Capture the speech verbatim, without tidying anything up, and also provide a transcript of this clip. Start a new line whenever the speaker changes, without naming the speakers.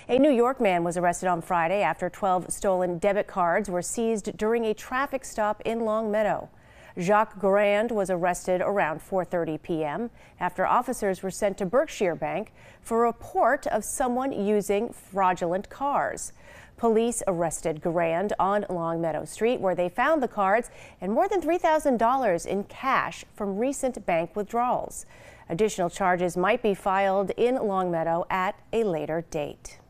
A New York man was arrested on Friday after twelve stolen debit cards were seized during a traffic stop in Longmeadow. Jacques Grand was arrested around four thirty p m after officers were sent to Berkshire Bank for a report of someone using fraudulent cards. Police arrested Grand on Longmeadow Street, where they found the cards and more than three thousand dollars in cash from recent bank withdrawals. Additional charges might be filed in Longmeadow at a later date.